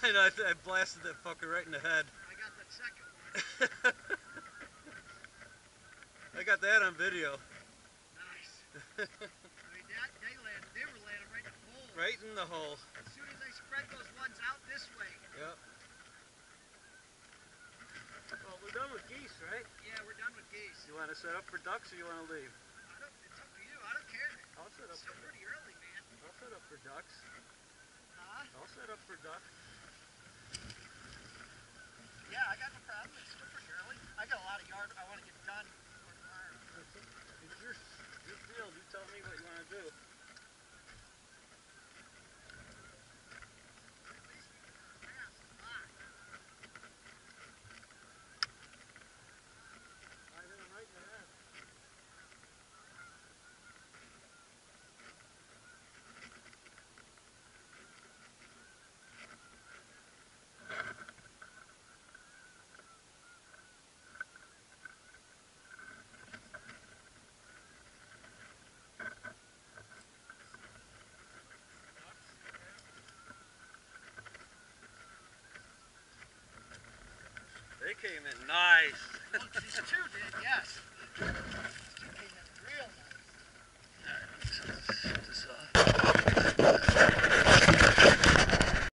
And I blasted that fucker right in the head. I got that second one. I got that on video. Nice. I mean, they were landing right in the hole. Right in the hole. As soon as they spread those ones out this way. Yep. Well, we're done with geese, right? Yeah, we're done with geese. You want to set up for ducks or you want to leave? It's up to you. I don't care. I'll set up. It's still pretty early, man. I'll set up for ducks. Huh? I'll set up for ducks. Yeah, I got no problem. It's still pretty early. I got a lot of yard I want to get done before tomorrow. It's your field. You tell me what you want to do. They came in nice.